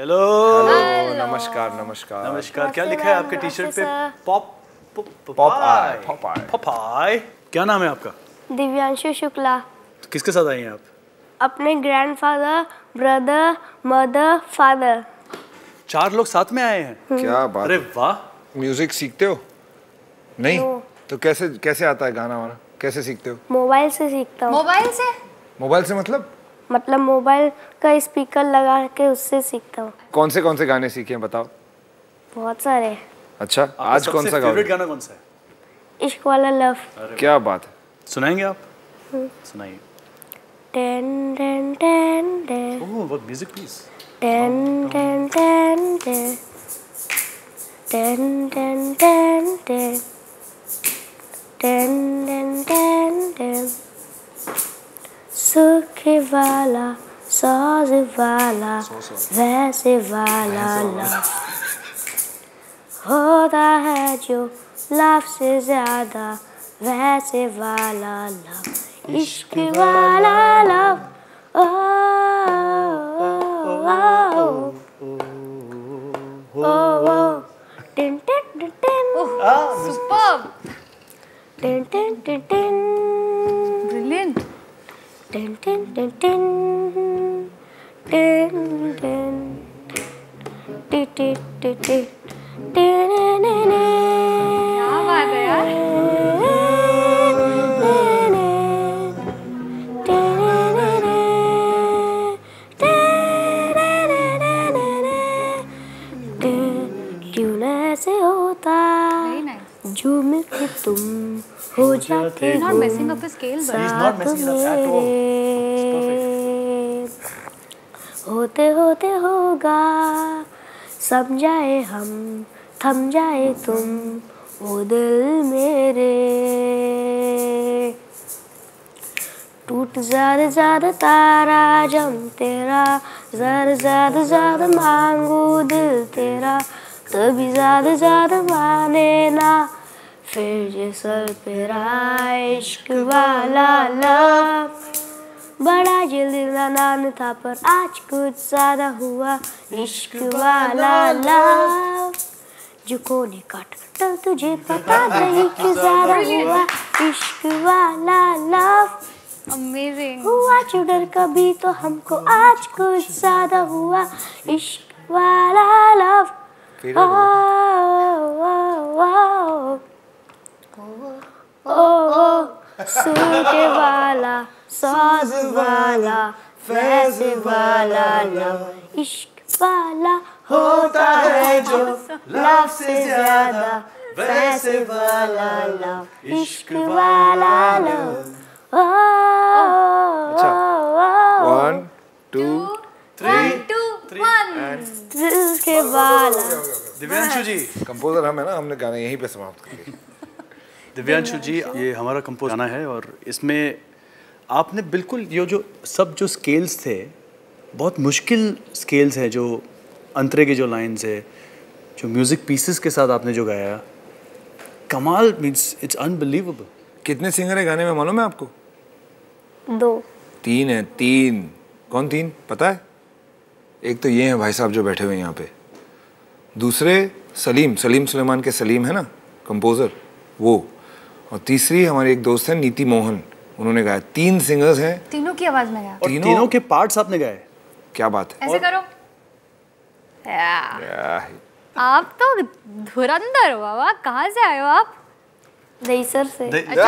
Hello. नमस्कार नमस्कार नमस्कार। क्या लिखा है आपके टी शर्ट पे? पॉपाई। क्या नाम है आपका? दिव्यांशु शुक्ला। तो किसके साथ आई हैं आप? अपने ग्रैंडफादर, ब्रदर, मदर, फादर। 4 लोग साथ में आए हैं। क्या बात। अरे वाह। म्यूजिक सीखते हो? नहीं No. तो कैसे आता है गाना वाना? कैसे सीखते हो? मोबाइल से सीखता हूँ। मोबाइल से मतलब मोबाइल का स्पीकर लगा के उससे सीखता हूँ। कौन से गाने सीखे हैं बताओ? बहुत सारे। अच्छा, आज कौन सा फेवरेट गाना कौन सा है? इश्क वाला लव। क्या बात है। सुनाएंगे आप? सुनाइए। Ten ten ten ten. Oh, what music please. Ten ten ten ten. Ten ten ten ten. Ten ten ten ten. सुख वाला, साज वाला, वैसे वाला लव होता है जो लव से ज्यादा, वैसे वाला लव, इश्क वाला लव। ओ टिन टिन टिन। सुपर्ब। टिन टिन टिन टिन। ब्रिलियंट। टिन टिन टिन टिन। टिन टिन टिन टिन टिन टिन। क्या बात है यार। क्यों न ऐसे होता जो मिलके तुम हो जाते Not messing up his scale, but He's not messing it up at all. होते होते होगा, समझाए हम, थम जाए तुम, वो दिल मेरे। टूट ज़्यादा ज़्यादा तारा जम तेरा, ज़्यादा ज़्यादा ज़्यादा मांगू दिल तेरा, तभी ज़्यादा ज़्यादा माने ना, फिर ये सर पे रहा इश्क वाला लव। बड़ा ये नान था पर आज कुछ ज़्यादा हुआ, इश्क वाला लव। जो कोने काट कटल तुझे पता नहीं कि ज़्यादा हुआ, इश्क वाला लव। अमेजिंग। हुआ जो डर कभी तो हमको आज कुछ ज़्यादा हुआ, इश्क वाला लव। सूखे वाला, साज वाला, वैसे वाला लव, इश्क वाला होता है जो लव से ज्यादा, वैसे वाला लव, इश्क वाला लव। अच्छा, 1 2 सूखे वाला। दिव्यांशु जी, कंपोजर हम है ना, हमने गाना यहीं पे समाप्त कर दिया। दिव्यांशु जी, ये हमारा कंपोज गाना है और इसमें आपने बिल्कुल ये जो स्केल्स थे, बहुत मुश्किल स्केल्स हैं, जो अंतरे के जो लाइन्स है, जो म्यूजिक पीसेस के साथ आपने जो गाया, कमाल। Means it's unbelievable. कितने सिंगर है गाने में मालूम है आपको? 2 3 है। 3 कौन? 3 पता है? एक तो ये हैं भाई साहब जो बैठे हुए हैं यहाँ पे, दूसरे सलीम सुलेमान के सलीम है ना कंपोजर, वो, और तीसरी हमारी एक दोस्त है नीति मोहन, उन्होंने गाया। 3 सिंगर्स हैं, तीनों की आवाज में गाया। और तीनों के पार्ट्स आपने गाए। क्या बात है। ऐसे करो। आप तो धुरंधर हो बाबा। कहाँ से आए हो आप? दहीसर से।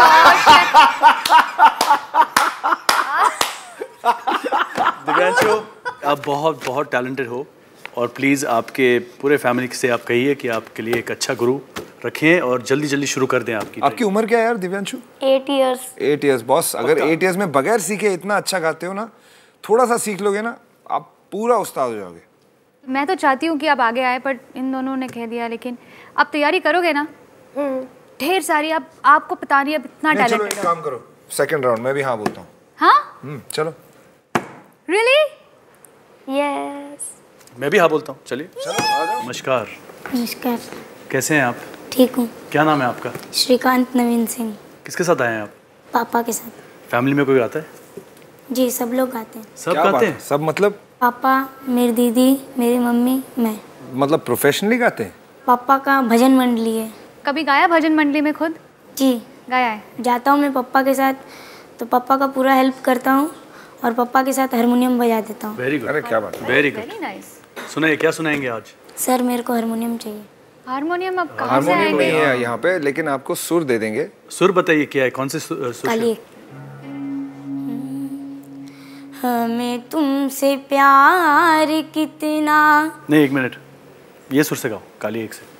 दिव्यांशु, आप बहुत बहुत टैलेंटेड हो और प्लीज़ आपके पूरे फैमिली से आप कहिए कि आपके लिए एक अच्छा गुरु रखें और जल्दी जल्दी शुरू कर दें। आपकी उम्र क्या है यार दिव्यांशु? 8 इयर्स। 8 years boss. अगर 8 इयर्स में बगैर सीखे इतना अच्छा गाते हो ना, थोड़ा सा सीख लोगे ना, आप पूरा उस्ताद हो जाओगे। मैं तो चाहती हूँ कि आप आगे आए, पर इन दोनों ने कह दिया। लेकिन आप तैयारी करोगे ना? ढेर सारी। आपको पता नहीं अब इतना टैलेंट। चलो एक काम करो, सेकंड राउंड मैं भी हाँ बोलता हूँ। हाँ? चलो। रियली? यस। मैं भी हाँ बोलता हूँ। चलिए। नमस्कार। नमस्कार। कैसे हैं आप? ठीक हूँ। क्या नाम है आपका? श्रीकांत नवीन सिंह। किसके साथ आए हैं आप? पापा के साथ। फैमिली में कोई आता है? जी, सब लोग गाते हैं। सब गाते हैं? सब मतलब? पापा, मेरी दीदी, मेरी मम्मी, मैं। मतलब प्रोफेशनली गाते हैं? पापा का भजन मंडली है। कभी गाया भजन मंडली में खुद? जी, गाया है। जाता हूँ मैं पापा के साथ, तो पापा का पूरा हेल्प करता हूँ और पापा के साथ हारमोनियम बजा देता हूँ। Very good. अरे क्या बात है, वेरी गुड। Very nice. सुनाइए, क्या सुनाएंगे आज? सर, मेरे को हारमोनियम चाहिए। हारमोनियम अब कहाँ से हारमोनियम आएंगे? नहीं है यहाँ पे, लेकिन आपको सुर दे देंगे। सुर बताइए क्या है, कौन से सुर? काली एक। हमें तुमसे प्यार कितना। नहीं, 1 मिनट, ये सुर से गाओ, काली एक से।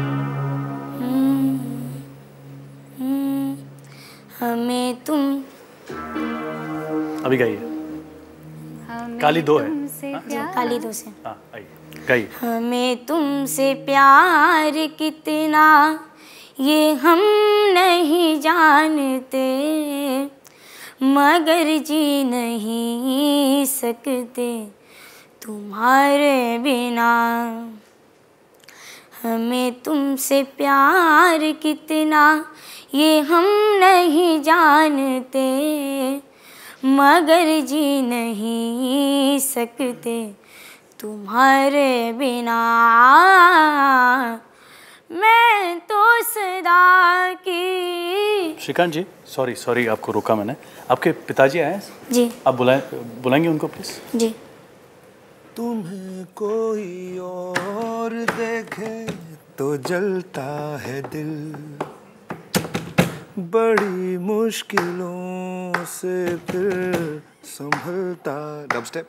हमें तुम। अभी गाइए। काली 2 है। काली 2 से। हाँ, आइए गाइए। हमें तुमसे प्यार कितना ये हम नहीं जानते, मगर जी नहीं सकते तुम्हारे बिना। हमें तुमसे प्यार कितना ये हम नहीं जानते, मगर जी नहीं सकते तुम्हारे बिना। मैं तो सदा की। श्रीकांत जी, सॉरी आपको रोका मैंने। आपके पिताजी आए हैं? जी। आप बुलाएंगे उनको प्लीज? जी। तुम्हें कोई और देखे तो जलता है दिल, बड़ी मुश्किलों से फिर संभलता। Dub step.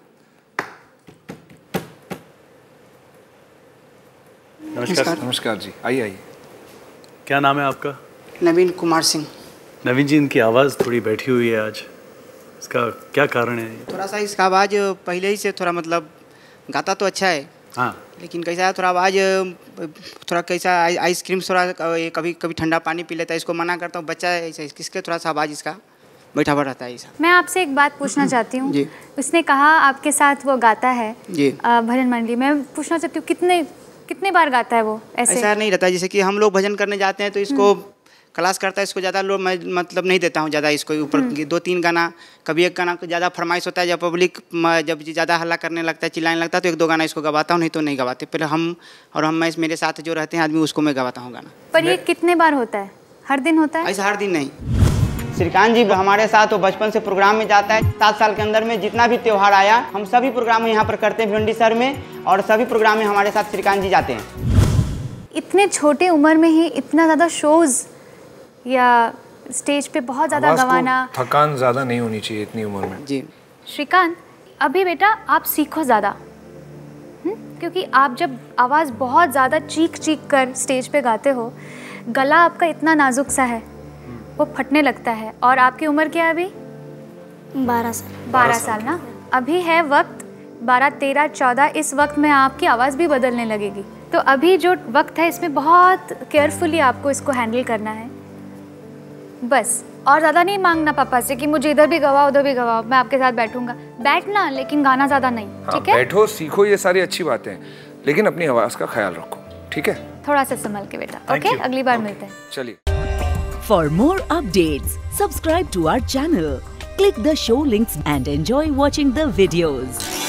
नमस्कार। नमस्कार जी, आइए। क्या नाम है आपका? नवीन कुमार सिंह। नवीन जी, इनकी आवाज़ थोड़ी बैठी हुई है आज, इसका क्या कारण है? थोड़ा सा इसका आवाज़ पहले ही से थोड़ा मतलब गाता तो अच्छा है, हाँ, लेकिन कैसा है थोड़ा आवाज़ थोड़ा कैसा आइसक्रीम थोड़ा कभी कभी ठंडा पानी पी लेता है, इसको मना करता हूँ। बच्चा है ऐसा, किसके थोड़ा सा आवाज़ इसका बैठा हुआ रहता है ऐसा। मैं आपसे एक बात पूछना चाहती हूँ। जी। उसने कहा आपके साथ वो गाता है जी। भजन मंडली में, पूछना चाहती हूँ कितने बार गाता है वो? ऐसा नहीं रहता, जैसे कि हम लोग भजन करने जाते हैं तो इसको क्लास करता है, इसको ज़्यादा लोग मैं मतलब नहीं देता हूँ ज़्यादा इसको ऊपर। 2-3 गाना, कभी एक गाना को ज़्यादा फरमाइश होता है, जब पब्लिक जब ज़्यादा हल्ला करने लगता है, चिल्लाने लगता है, तो 1-2 गाना इसको गवाता हूँ, नहीं तो नहीं गवाते। पहले मैं मेरे साथ जो रहते हैं आदमी उसको मैं गवाता हूँ गाना। पर ये कितने बार होता है? हर दिन होता है? ऐसा हर दिन नहीं। श्रीकांत जी हमारे साथ वो बचपन से प्रोग्राम में जाता है। 7 साल के अंदर में जितना भी त्यौहार आया, हम सभी प्रोग्राम यहाँ पर करते हैं भिवंडी शहर में, और सभी प्रोग्राम में हमारे साथ श्रीकांत जी जाते हैं। इतने छोटे उम्र में ही इतना ज़्यादा शोज़ या स्टेज पे बहुत ज़्यादा गवाना, थकान ज़्यादा नहीं होनी चाहिए इतनी उम्र में। जी श्रीकांत, अभी बेटा आप सीखो ज़्यादा, क्योंकि आप जब आवाज़ बहुत ज़्यादा चीख कर स्टेज पे गाते हो, गला आपका इतना नाजुक सा है, वो फटने लगता है। और आपकी उम्र क्या है अभी? 12 साल। 12 साल ना? अभी है वक्त 12, 13, 14, इस वक्त में आपकी आवाज़ भी बदलने लगेगी। तो अभी जो वक्त है इसमें बहुत केयरफुली आपको इसको हैंडल करना है बस। और ज़्यादा नहीं मांगना पापा से कि मुझे इधर भी गवाओ उधर भी गवाओ, मैं आपके साथ बैठूंगा। बैठना, लेकिन गाना ज़्यादा नहीं, ठीक है? बैठो, सीखो, ये सारी अच्छी बातें हैं, लेकिन अपनी आवाज़ का ख्याल रखो, ठीक है? थोड़ा सा संभल के बेटा, ओके? अगली बार मिलते हैं। चलिए। For more updates, subscribe to our channel, click the show links and enjoy watching the videos.